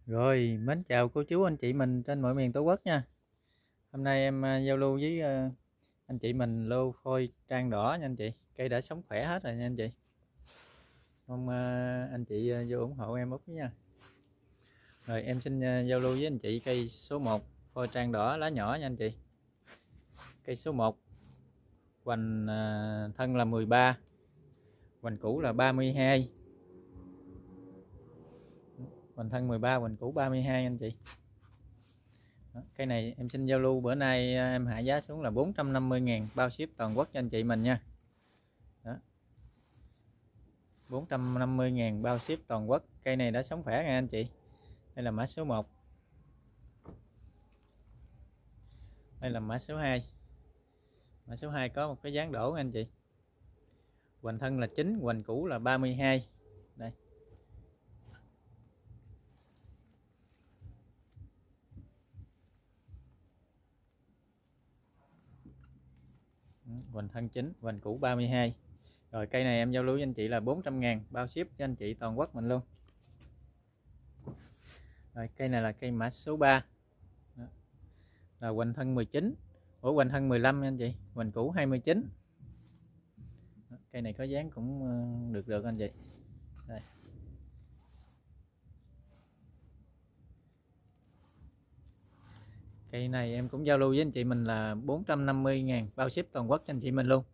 Rồi, mến chào cô chú anh chị mình trên mọi miền Tổ quốc nha. Hôm nay em giao lưu với anh chị mình lô phôi trang đỏ nha anh chị. Cây đã sống khỏe hết rồi nha anh chị. Mong anh chị vô ủng hộ em út nha. Rồi em xin giao lưu với anh chị cây số 1 phôi trang đỏ lá nhỏ nha anh chị. Cây số 1 hoành thân là 13, hoành củ là 32. Hoành thân 13, hoành củ 32 anh chị. Đó, cây này em xin giao lưu bữa nay em hạ giá xuống là 450.000 bao ship toàn quốc cho anh chị mình nha. Đó. 450.000 bao ship toàn quốc. Cây này đã sống khỏe nha anh chị. Đây là mã số 1. Đây là mã số 2. Mã số 2 có một cái dáng đổ nha anh chị. Hoành thân là 9, hoành củ là 32. Đây. Hoành thân 9, hoành củ 32. Rồi cây này em giao lưu với anh chị là 400.000 bao ship cho anh chị toàn quốc mình luôn. Rồi cây này là cây mã số 3. Đó. Là hoành thân 19. Hoành thân 15 nha anh chị, hoành củ 29. Đó. Cây này có dáng cũng được anh chị. Đây. Cây này em cũng giao lưu với anh chị mình là 450.000 bao ship toàn quốc cho anh chị mình luôn.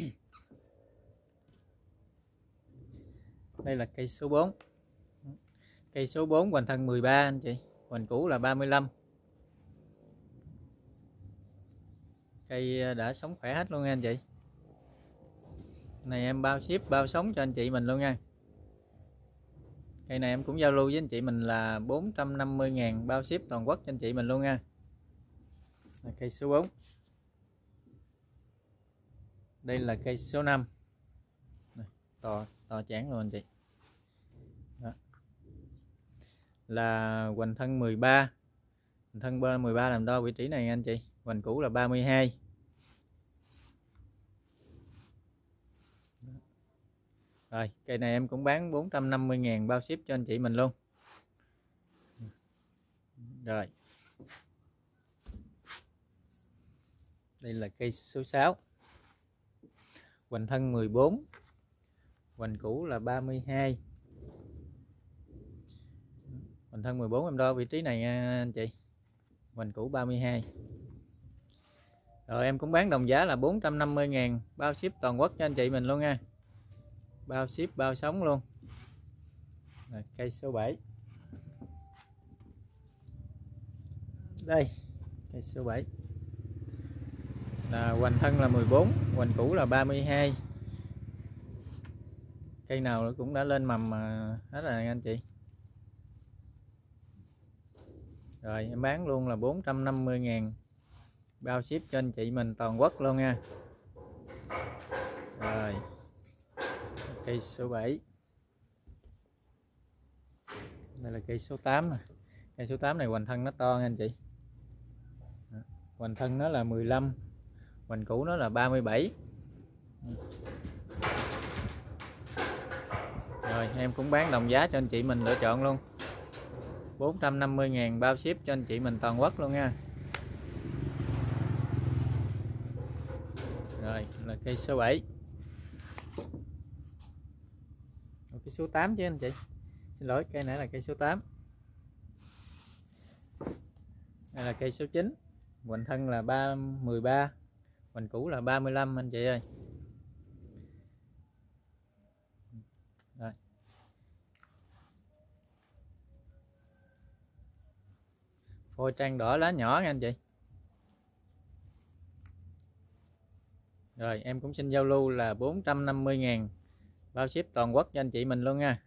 Đây là cây số 4. Cây số 4 hoành thân 13 anh chị, hoành củ là 35. Cây đã sống khỏe hết luôn nha anh chị. Này em bao ship bao sống cho anh chị mình luôn nha. Cây này em cũng giao lưu với anh chị mình là 450.000 bao ship toàn quốc cho anh chị mình luôn nha. Cây số 4. Đây là cây số 5. To chán luôn anh chị. Đó. Là hoành thân 13. Hoành thân 13 làm đo vị trí này nha anh chị. Hoành củ là 32. Rồi, cây này em cũng bán 450.000 bao ship cho anh chị mình luôn. Rồi. Đây là cây số 6. Hoành thân 14. Hoành củ là 32. Hoành thân 14 em đo vị trí này nha anh chị. Hoành củ 32. Rồi em cũng bán đồng giá là 450.000 bao ship toàn quốc cho anh chị mình luôn nha. Bao ship bao sống luôn. Rồi, cây số 7. Đây, cây số 7. Là hoành thân là 14, hoành củ là 32. Cây nào cũng đã lên mầm hết rồi anh chị. Rồi em bán luôn là 450.000 bao ship cho anh chị mình toàn quốc luôn nha. Rồi cây số 7. Đây là cây số 8 nè. Cây số 8 này hoành thân nó to nha anh chị. Hoành thân nó là 15, hoành củ nó là 37. Rồi em cũng bán đồng giá cho anh chị mình lựa chọn luôn. 450.000 bao ship cho anh chị mình toàn quốc luôn nha. Rồi là cây số 7. Cây số 8 chứ anh chị. Xin lỗi, cây này là cây số 8. Đây là cây số 9. Hoành thân là 13, hoành củ là 35 anh chị ơi. Rồi. Phôi trang đỏ lá nhỏ nha anh chị. Rồi em cũng xin giao lưu là 450.000 bao ship toàn quốc cho anh chị mình luôn nha.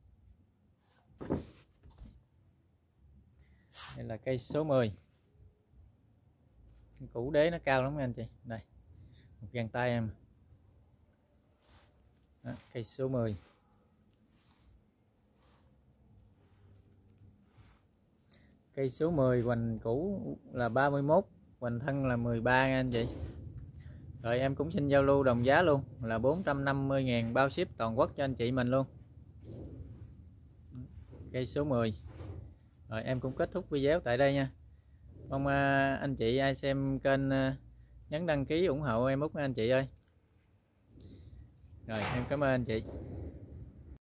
Đây là cây số 10. Củ đế nó cao lắm nha anh chị. Đây, một gang tay em. Đó, cây số 10. Cây số 10 hoành củ là 31, hoành thân là 13 nha anh chị. Rồi em cũng xin giao lưu đồng giá luôn là 450.000 bao ship toàn quốc cho anh chị mình luôn. Cây số 10. Rồi em cũng kết thúc video tại đây nha. Mong anh chị ai xem kênh nhấn đăng ký ủng hộ em Út nha anh chị ơi. Rồi em cảm ơn anh chị.